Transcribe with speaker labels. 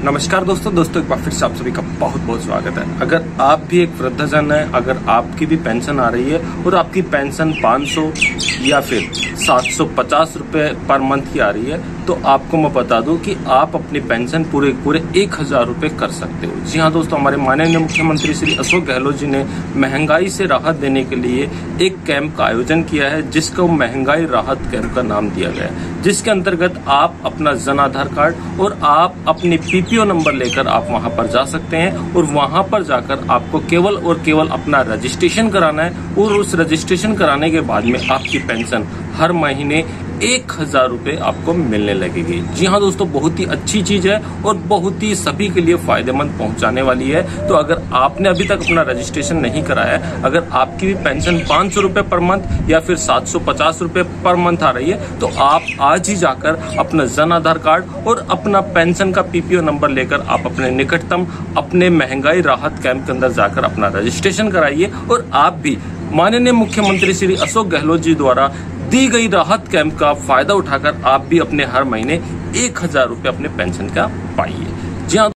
Speaker 1: नमस्कार दोस्तों एक बार फिर से आप सभी का बहुत बहुत स्वागत है। अगर आप भी एक वृद्धजन है, अगर आपकी भी पेंशन आ रही है और आपकी पेंशन 500 या फिर 750 रुपए पर मंथ की आ रही है, तो आपको मैं बता दूं कि आप अपनी पेंशन पूरे 1000 रुपए कर सकते हो। जी हाँ दोस्तों, हमारे माननीय मुख्यमंत्री श्री अशोक गहलोत जी ने महंगाई से राहत देने के लिए एक कैंप का आयोजन किया है, जिसको महंगाई राहत कैंप का नाम दिया गया है, जिसके अंतर्गत आप अपना जन आधार कार्ड और आप अपनी पीपीओ नंबर लेकर आप वहां पर जा सकते हैं और वहां पर जाकर आपको केवल और केवल अपना रजिस्ट्रेशन कराना है और उस रजिस्ट्रेशन कराने के बाद में आपकी पेंशन हर महीने 1000 रुपए आपको मिलने लगेगी। जी हाँ दोस्तों, बहुत ही अच्छी चीज है और बहुत ही सभी के लिए फायदेमंद पहुंचाने वाली है। तो अगर आपने अभी तक अपना रजिस्ट्रेशन नहीं कराया है, अगर आपकी भी पेंशन 500 रुपए पर मंथ या फिर 750 रुपए पर मंथ आ रही है, तो आप आज ही जाकर अपना जन आधार कार्ड और अपना पेंशन का पीपीओ नंबर लेकर आप अपने निकटतम अपने महंगाई राहत कैंप के अंदर जाकर अपना रजिस्ट्रेशन कराइए और आप भी माननीय मुख्यमंत्री श्री अशोक गहलोत जी द्वारा दी गई राहत कैंप का फायदा उठाकर आप भी अपने हर महीने 1000 रुपए अपने पेंशन का पाइए। जी हाँ।